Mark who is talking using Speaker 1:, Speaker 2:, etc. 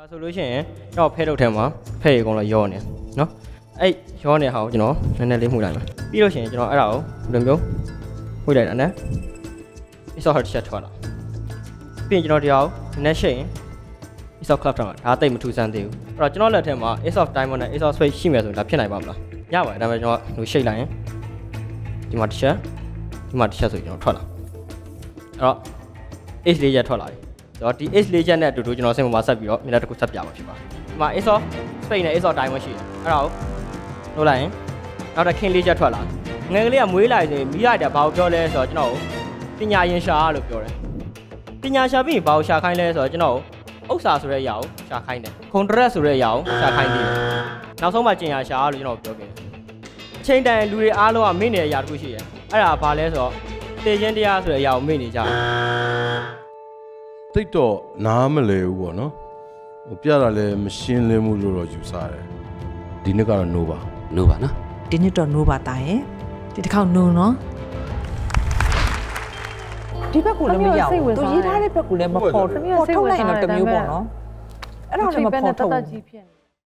Speaker 1: ဆိုလို့ရှိရင်ကျွန်တော်ဖဲထုတ်ထဲမှာဖဲရေကုန်လို့ရောနေနော်အဲ့ရောနေဟာကိုကျွန်တော်နည်းနည်းလေးမှုလိုက်မယ်ပြီးလို့ရှိရင်ကျွန်တော်အဲ့ဒါကိုဘယ်လိုမျိုးမှုလိုက်တာနဲ့ ISO တစ်ချက်ထွက်လာပြီးရင်ကျွန်တော်တရားကိုနည်းနည်းရှိရင် ISO club ထားမှာဒါတိတ်မထူးဆန်းသေးဘူးအဲ့တော့ကျွန်တော်လက်ထဲမှာ ISO diamond နဲ့ ISO space ရှိမယ်ဆိုရင်ဒါဖြစ်နိုင်ပါမလားရပါတယ်ဒါပေမဲ့ကျွန်တော်လူရှိတ်လိုက်ရင်ဒီမှာတစ်ချက်ဆိုရင်ကျွန်တော်ထွက်လာအဲ့တော့ H လေးချက်ထွက်လာပြီဆိုတော့ဒီ H လေးချက်နဲ့အတူတူကျွန်တော်စိတ်ဝင်စားဆက်ပြီးတော့မျက်နှာတစ်ခုဆက်ပြမှာဖြစ်ပါတယ်ဒီမှာ ISO space နဲ့ ISO diamond ရှိတယ်အဲ့ဒါကိုလုပ်လိုက်ရင်နောက်တစ်ခင်းလေးချက်ထွက်လာငယ်ကလေးကမွေးလာရင်မိလိုက်တာဘာကိုပြောလဲဆိုတော့ကျွန်တော်ပညာရင်ရှာလို့ပြောတယ်ပညာရှာပြီးဘာကိုရှာခိုင်းလဲဆိုတော့ကျွန်တော်ဥစ္စာဆိုတဲ့အရာကိုရှာခိုင်းတယ်ခွန်ဒရက်ဆိုတဲ့အရာကိုရှာခိုင်းတယ်နောက်ဆုံးမှကျင်ရရှာလို့ကျွန်တော်ပြောခဲ့တယ်အချိန်တန်လူတွေအားလုံးကမေ့နေတဲ့အရာတစ်ခုရှိတယ်အဲ့ဒါဘာလဲဆိုတော့တေခြင်းတရားဆိုတဲ့အရာကိုမေ့နေကြတယ်
Speaker 2: တိတ်တော့နားမလဲဘူးပေါ့နော်ဟိုပြတာလည်းမရှင်းလင်းမှုလို့တော့ယူဆတယ်ဒီနှစ်ကတော့ no ပါ
Speaker 3: no ပါနော်
Speaker 4: ဒီနှစ်တော့ no ပါတာရဲ့ဒီတစ်ခေါက် no နော်ဒီဘက်ကလည်းမရဘူးသူရေးထားတဲ့ဘက်ကလည်းမပေါ်ထုတ်လိုက်ရင်တော့တမျိုးပေါ့နော်အဲ့ဒါလည်းမပေါ်ထုတ်